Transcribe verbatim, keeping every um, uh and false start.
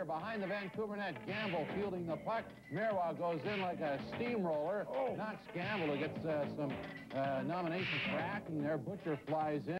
here behind the Vancouver net. Gamble fielding the puck. Marois goes in like a steamroller. Oh. Knocks Gamble, who gets uh, some uh, nominations for acting there. Butcher flies in.